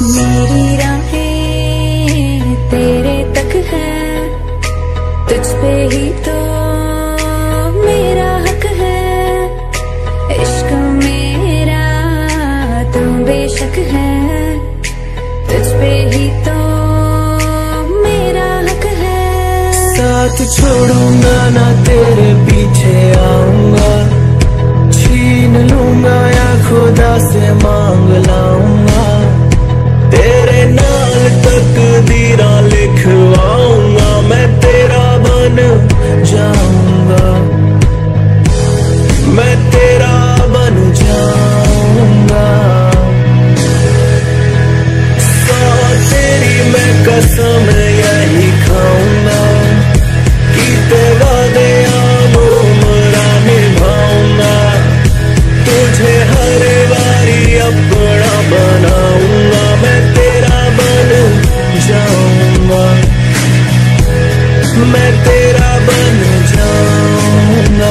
मेरी राहें तेरे तक है, तुझ पे ही तो मेरा हक है। इश्क मेरा तू बेशक है, तुझ पे ही तो मेरा हक है। साथ छोड़ूंगा ना तेरे पीछे आऊंगा, छीन लूंगा या खुदा से मांग लाऊंगा। तेरे नाल तकदीरा लिखवाऊंगा, मैं तेरा बन जाऊंगा, मैं तेरा बन जाऊंगा। सौ तेरी मैं कसम यही खाऊंगा, कीते वादे उम्रा निभाऊंगा। तुझे हर बारी अपना बनाऊंगा, मैं तेरा बन जाऊंगा, मैं तेरा बन जाऊंगा।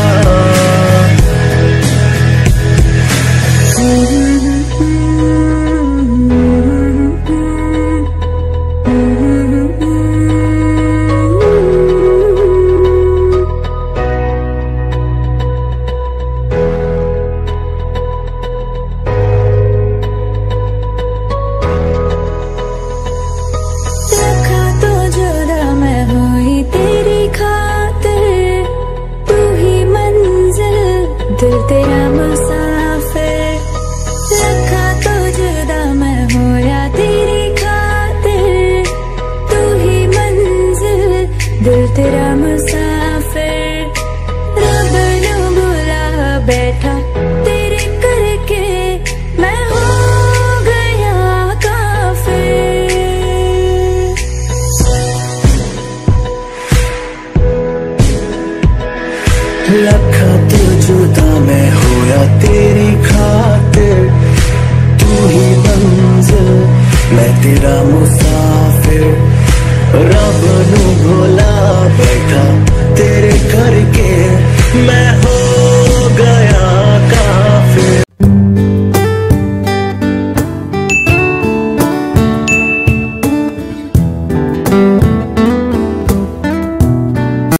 दिल तेरा मुसाफिर, रखा तो जुदा मैं होया तेरी खातिर। तू ही मंजिल, दिल तेरा मुसाफिर। रब नू बुला बैठा तेरे करके, मैं हो गया काफिर। लखा तो जुदा मैं होया तेरी खातिर। तू ही मंजिल, मैं तेरा मुसाफिर। रब नू भुला बैठा तेरे करके, मैं हो